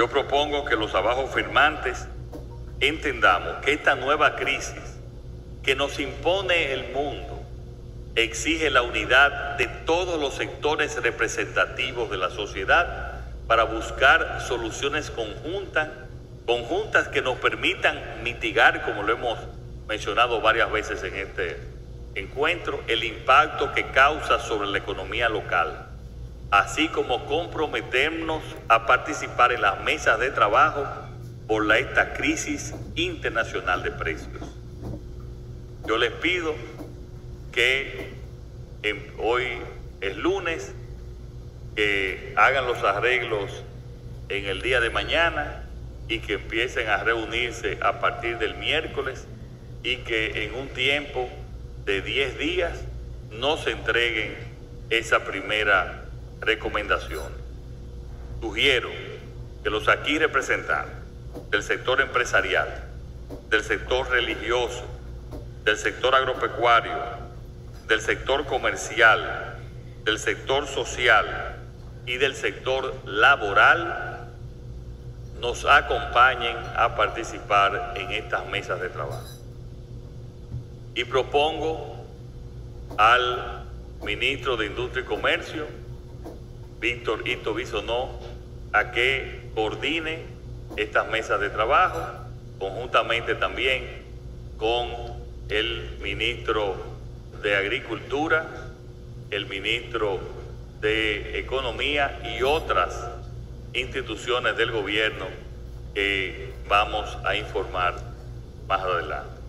Yo propongo que los abajo firmantes entendamos que esta nueva crisis que nos impone el mundo exige la unidad de todos los sectores representativos de la sociedad para buscar soluciones conjuntas que nos permitan mitigar, como lo hemos mencionado varias veces en este encuentro, el impacto que causa sobre la economía local, así como comprometernos a participar en las mesas de trabajo por esta crisis internacional de precios. Yo les pido que hoy es lunes, que hagan los arreglos en el día de mañana y que empiecen a reunirse a partir del miércoles y que en un tiempo de 10 días nos entreguen esa primera recomendación. Sugiero que los aquí representantes del sector empresarial, del sector religioso, del sector agropecuario, del sector comercial, del sector social y del sector laboral nos acompañen a participar en estas mesas de trabajo. Y propongo al ministro de Industria y Comercio, Víctor Ito Bisonó, a que coordine estas mesas de trabajo, conjuntamente también con el ministro de Agricultura, el ministro de Economía y otras instituciones del gobierno que vamos a informar más adelante.